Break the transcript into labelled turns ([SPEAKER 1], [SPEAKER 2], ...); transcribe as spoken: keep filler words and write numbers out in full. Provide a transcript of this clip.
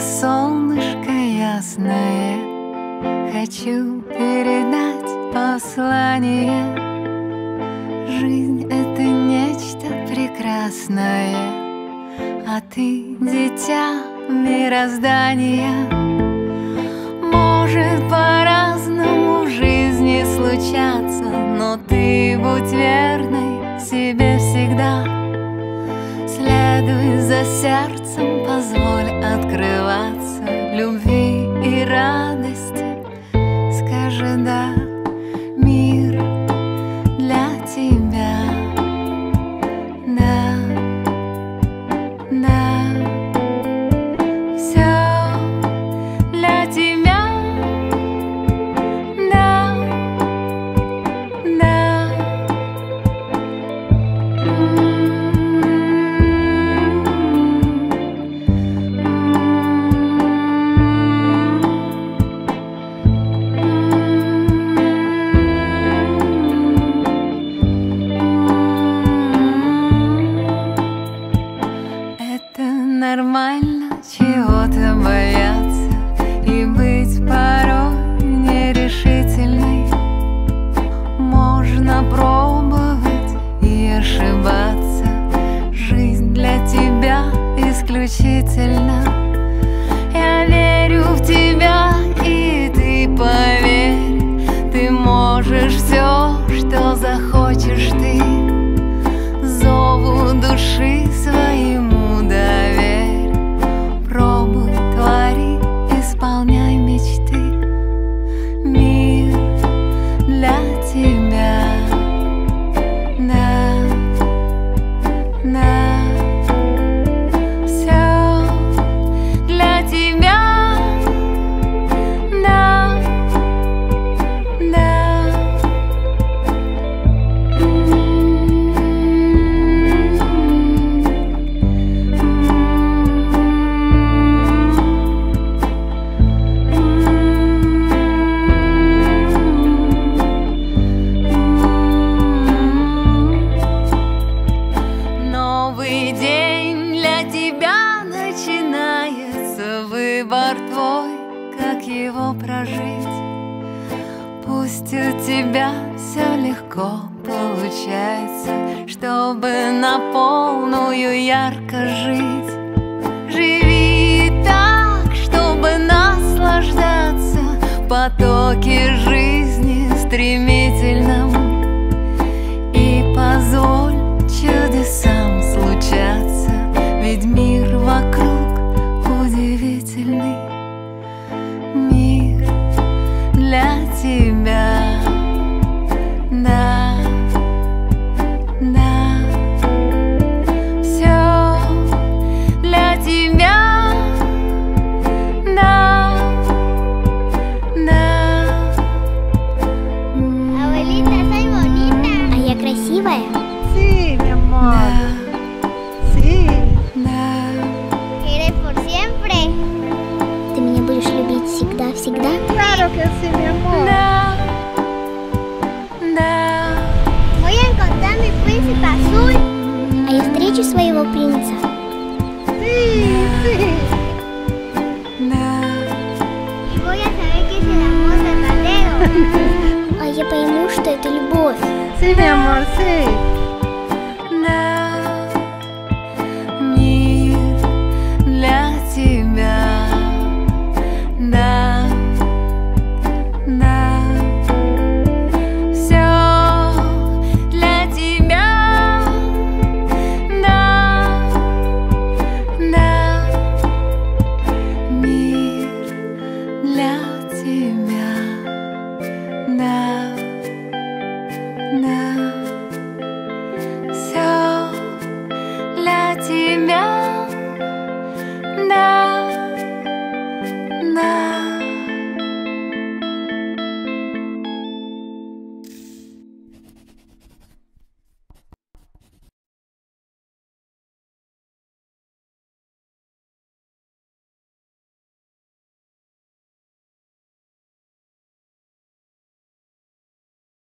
[SPEAKER 1] солнышко ясное, хочу передать послание. Жизнь — это нечто прекрасное, а ты — дитя мироздания. Может по-разному в жизни случаться, но ты будь верной себе всегда. Следуй за сердцем, позволь открываться любви и радости. Скажи «да», мир для тебя. Да, да, все для тебя. Да, да. Нормально чего-то бояться и быть порой нерешительной. Можно пробовать и ошибаться. Жизнь для тебя исключительно. Я верю в тебя, и ты поверь, ты можешь все, что захочешь ты. Зову души своему доверь. Пробуй, твори, исполняй мечты. Мир для тебя. Да, да, все для тебя. Да, да. Новый день для тебя начинается. Выбор твой, как его прожить. Пусть у тебя все легко получается, чтобы на полную ярко жить. Живи так, чтобы наслаждаться в потоке жизни стремительном. И позволь чудесам случаться, ведь мир вокруг удивительный. Мир для тебя. Да, да, все для тебя. Да, да.
[SPEAKER 2] Abuelita, soy bonita. А я красивая?
[SPEAKER 3] Sí, mi amor.
[SPEAKER 1] Да,
[SPEAKER 3] Sí.
[SPEAKER 1] да.
[SPEAKER 2] ¿Quieres por siempre? Ты меня будешь любить всегда, всегда?
[SPEAKER 3] Claro que sí, mi amor.
[SPEAKER 1] Да, да.
[SPEAKER 2] Voy a encontrar mi príncipe azul. А я встречу своего принца.
[SPEAKER 3] Sí, sí.
[SPEAKER 1] Да.
[SPEAKER 2] Y voy a saber que es el amor verdadero. А я пойму, что это любовь.
[SPEAKER 3] Sí, mi amor, sí.